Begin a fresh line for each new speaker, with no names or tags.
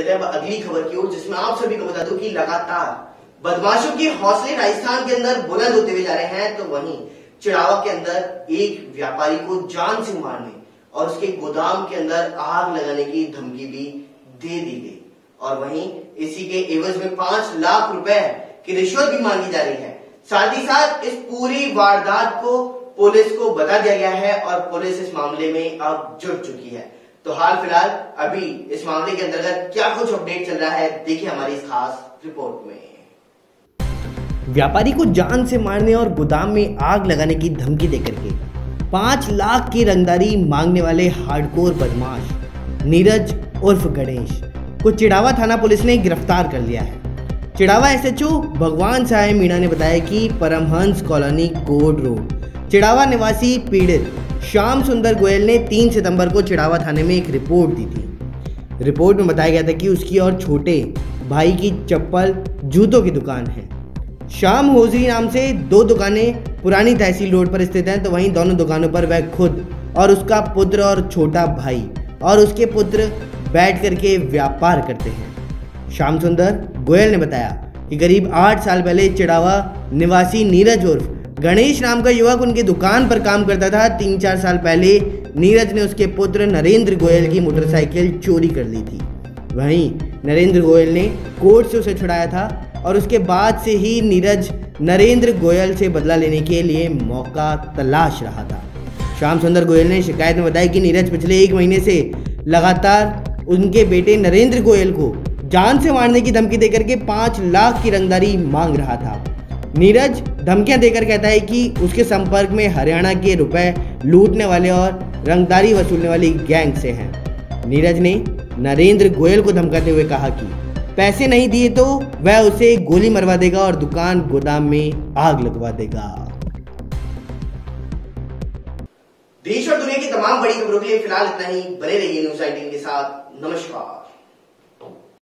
लेते हैं अगली खबर की ओर, जिसमें आप सभी को बता दूं कि लगातार बदमाशों के हौसले राजस्थान के अंदर बुलंद होते हुए जा रहे हैं। तो वहीं चिड़ावा के अंदर एक व्यापारी को जान से मारने और उसके गोदाम के अंदर आग लगाने की धमकी भी दे दी गई और वहीं इसी के एवज में 5 लाख रुपए की रिश्वत भी मांगी जा रही है। साथ ही साथ इस पूरी वारदात को पुलिस को बता दिया गया है और पुलिस इस मामले में अब जुट चुकी है। तो हाल फिलहाल अभी इस मामले के अंतर्गत क्या कुछ अपडेट चल रहा है, देखिए हमारी इस खास रिपोर्ट में।
व्यापारी को जान से मारने और गोदाम में आग लगाने की धमकी देकर के 5 लाख की रंगदारी मांगने वाले हार्डकोर बदमाश नीरज उर्फ गणेश को चिड़ावा थाना पुलिस ने गिरफ्तार कर लिया है। चिड़ावा एसएचओ भगवान सहाय मीणा ने बताया कि परमहंस कॉलोनी कोड रोड चिड़ावा निवासी पीड़ित श्याम सुंदर गोयल ने 3 सितंबर को चिड़ावा थाने में एक रिपोर्ट दी थी। रिपोर्ट में बताया गया था कि उसकी और छोटे भाई की चप्पल जूतों की दुकान है। श्याम होजरी नाम से 2 दुकानें पुरानी तहसील रोड पर स्थित हैं। तो वहीं दोनों दुकानों पर वह खुद और उसका पुत्र और छोटा भाई और उसके पुत्र बैठ करके व्यापार करते हैं। श्याम सुंदर गोयल ने बताया कि करीब 8 साल पहले चिड़ावा निवासी नीरज उर्फ गणेश नाम का युवक उनकी दुकान पर काम करता था। 3-4 साल पहले नीरज ने उसके पुत्र नरेंद्र गोयल की मोटरसाइकिल चोरी कर ली थी। वहीं नरेंद्र गोयल ने कोर्ट से उसे छुड़ाया था और उसके बाद से ही नीरज नरेंद्र गोयल से बदला लेने के लिए मौका तलाश रहा था। श्याम सुंदर गोयल ने शिकायत में बताया कि नीरज पिछले 1 महीने से लगातार उनके बेटे नरेंद्र गोयल को जान से मारने की धमकी देकर के 5 लाख की रंगदारी मांग रहा था। नीरज धमकियां देकर कहता है कि उसके संपर्क में हरियाणा के रुपए लूटने वाले और रंगदारी वसूलने वाली गैंग से हैं। नीरज ने नरेंद्र गोयल को धमकाते हुए कहा कि पैसे नहीं दिए तो वह उसे गोली मरवा देगा और दुकान गोदाम में आग लगवा देगा।
देश और दुनिया की तमाम बड़ी खबरों के लिए फिलहाल इतना ही। बने रहिए न्यूज़ 18 के साथ। नमस्कार।